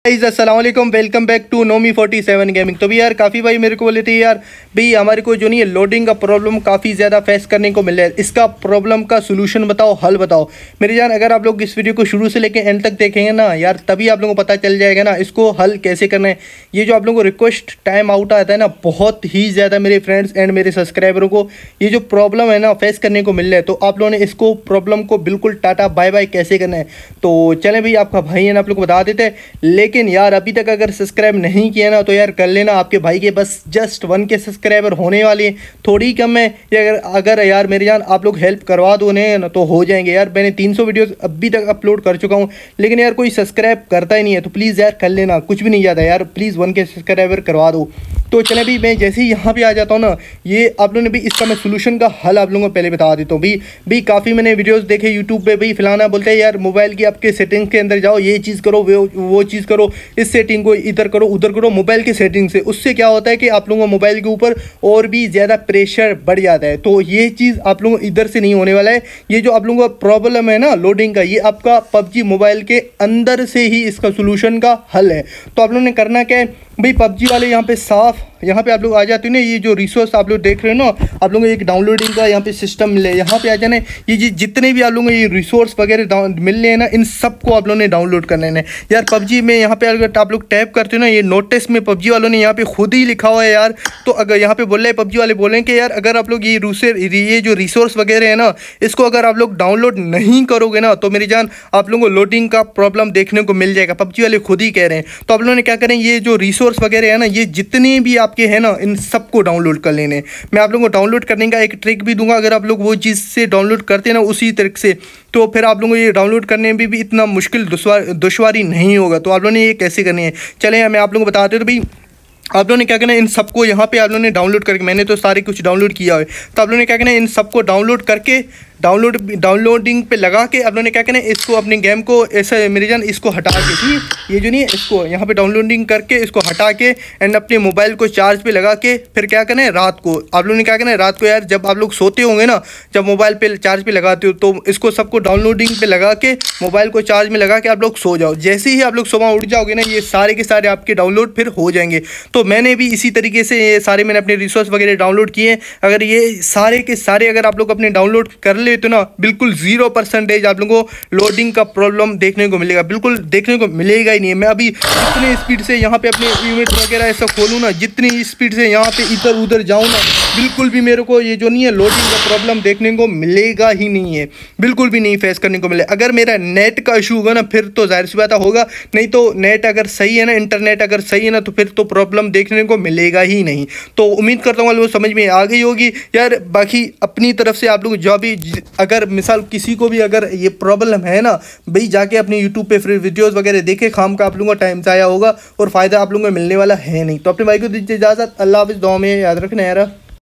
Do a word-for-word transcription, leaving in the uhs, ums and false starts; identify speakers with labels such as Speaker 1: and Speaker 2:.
Speaker 1: Guys अस्सलाम वालेकुम, welcome back to Nomi forty seven gaming. तो भी यार काफ़ी भाई मेरे को बोले थे यार भाई हमारे को जो नहीं है लोडिंग का प्रॉब्लम काफ़ी ज़्यादा फेस करने को मिल रहा है, इसका प्रॉब्लम का सोल्यूशन बताओ, हल बताओ। मेरे जान अगर आप लोग इस वीडियो को शुरू से लेकर एंड तक देखेंगे ना यार, तभी आप लोगों को पता चल जाएगा ना इसको हल कैसे करना है। ये जो आप लोगों को रिक्वेस्ट टाइम आउट आता है ना, बहुत ही ज़्यादा मेरे फ्रेंड्स एंड मेरे सब्सक्राइबरों को ये जो प्रॉब्लम है ना फेस करने को मिल रहा है, तो आप लोगों ने इसको प्रॉब्लम को बिल्कुल टाटा बाय बाय कैसे करना है। तो चलें भाई, आपका भाई है ना आप लोग को बता देते हैं। लेकिन यार अभी तक अगर सब्सक्राइब नहीं किया ना तो यार कर लेना, आपके भाई के बस जस्ट वन के सब्सक्राइबर होने वाले हैं, थोड़ी कम है। या अगर अगर यार मेरे जान आप लोग हेल्प करवा दो ना तो हो जाएंगे। यार मैंने तीन सौ वीडियोस अभी तक अपलोड कर चुका हूँ, लेकिन यार कोई सब्सक्राइब करता ही नहीं है। तो प्लीज़ यार कर लेना, कुछ भी नहीं जाता यार, प्लीज़ वन के सब्सक्राइबर करवा दो। तो चले भी मैं जैसे ही यहाँ पे आ जाता हूँ ना, ये आप लोगों ने भी इसका मैं सोल्यूशन का हल आप लोगों को पहले बता देता हूँ। भी भी काफ़ी मैंने वीडियोस देखे यूट्यूब पे, भाई फलाना बोलते हैं यार मोबाइल की आपके सेटिंग्स के अंदर जाओ, ये चीज़ करो, वो वो चीज़ करो, इस सेटिंग को इधर करो उधर करो मोबाइल की सेटिंग से। उससे क्या होता है कि आप लोगों को मोबाइल के ऊपर और भी ज़्यादा प्रेशर बढ़ जाता है। तो ये चीज़ आप लोगों को इधर से नहीं होने वाला है। ये जो आप लोगों का प्रॉब्लम है ना लोडिंग का, ये आपका पबजी मोबाइल के अंदर से ही इसका सोल्यूशन का हल है। तो आप लोगों ने करना क्या है भाई, पबजी वाले यहाँ पे साफ यहाँ पे आप लोग आ जाते हो ना, ये जो रिसोर्स आप लोग देख रहे हो ना, आप लोगों को एक डाउनलोडिंग का यहाँ पे सिस्टम मिले, यहाँ पे आ जाना। ये जी जितने भी आप लोगों को ये रिसोर्स वगैरह मिल रहे हैं ना, इन सबको आप लोगों ने डाउनलोड कर लेना है। यार पबजी में यहाँ पे अगर आप लोग टैप करते हो ना, ये नोटिस में पबजी वालों ने यहाँ पे खुद ही लिखा हुआ है यार। तो अगर यहाँ पे बोल रहे हैं पबजी वाले बोल रहे हैं कि यार अगर आप लोग ये रूसर ये जो रिसोर्स वगैरह है ना, इसको अगर आप लोग डाउनलोड नहीं करोगे ना तो मेरी जान आप लोगों को लोडिंग का प्रॉब्लम देखने को मिल जाएगा। पबजी वाले खुद ही कह रहे हैं। तो आप लोगों ने क्या करें, ये जो रिसोर्स वगैरह है ना, ये जितने भी आपके हैं ना, इन सबको डाउनलोड कर लेने। मैं आप लोगों को डाउनलोड करने का एक ट्रिक भी दूंगा, अगर आप लोग वो चीज़ से डाउनलोड करते हैं ना उसी तरीके से, तो फिर आप लोगों को ये डाउनलोड करने में भी, भी इतना मुश्किल दुश्वारी नहीं होगा। तो आप लोगों ने ये कैसे करनी है, चलें मैं आप लोगों को बताते हूँ। तो भाई आप लोगों ने क्या करना है, इन सबको यहाँ पे आप लोगों ने डाउनलोड करके, मैंने तो सारे कुछ डाउनलोड किया है, तो आप लोगों ने क्या करना है, इन सबको डाउनलोड करके डाउनलोड डाउनलोडिंग पे लगा के आप लोगों ने क्या करना है, इसको अपने गेम को ऐसे मेरे जान इसको हटा के, ठीक ये जो नहीं है इसको यहाँ पे डाउनलोडिंग करके इसको हटा के एंड अपने मोबाइल को चार्ज पे लगा के फिर क्या करना है, रात को आप लोगों ने क्या करना है, रात को यार जब आप लोग सोते होंगे ना, जब मोबाइल पे चार्ज पे लगाते हो, तो इसको सबको डाउनलोडिंग पे लगा के मोबाइल को चार्ज में लगा के आप लोग सो जाओ। जैसे ही आप लोग सुबह उठ जाओगे ना, ये सारे के सारे आपके डाउनलोड फिर हो जाएंगे। तो मैंने भी इसी तरीके से ये सारे मैंने अपने रिसोर्स वगैरह डाउनलोड किए। अगर ये सारे के सारे अगर आप लोग अपने डाउनलोड कर ले तो ना बिल्कुल जीरो परसेंटेज आप लोगों को लोडिंग का प्रॉब्लम देखने को मिलेगा, बिल्कुल देखने को मिलेगा ही नहीं। मैं अभी जितने स्पीड से यहाँ पे अपने यूनिट वगैरह ऐसा खोलूँ ना, जितनी स्पीड से यहाँ पे इधर उधर जाऊँ ना, बिल्कुल भी मेरे को ये जो नहीं है लोडिंग का प्रॉब्लम देखने को मिलेगा ही नहीं है, बिल्कुल भी नहीं फेस करने को मिले। अगर मेरा नेट का इशू होगा ना फिर तो जाहिर सी बात होगा, नहीं तो नेट अगर सही है ना, इंटरनेट अगर सही है ना, तो फिर तो प्रॉब्लम देखने को मिलेगा ही नहीं। तो उम्मीद करता हूँ वो समझ में आ गई होगी यार। बाकी अपनी तरफ से आप लोग जो भी अगर मिसाल किसी को भी अगर ये प्रॉब्लम है ना भाई, जाके अपने यूट्यूब पे फिर वीडियोस वगैरह देखे, खाम का आप लोगों का टाइम जाया होगा और फ़ायदा आप लोगों को मिलने वाला है नहीं। तो अपने भाई को दीजिए इजाज़त, अल्लाह हाफ़िज़, दुआ में याद रखना यार।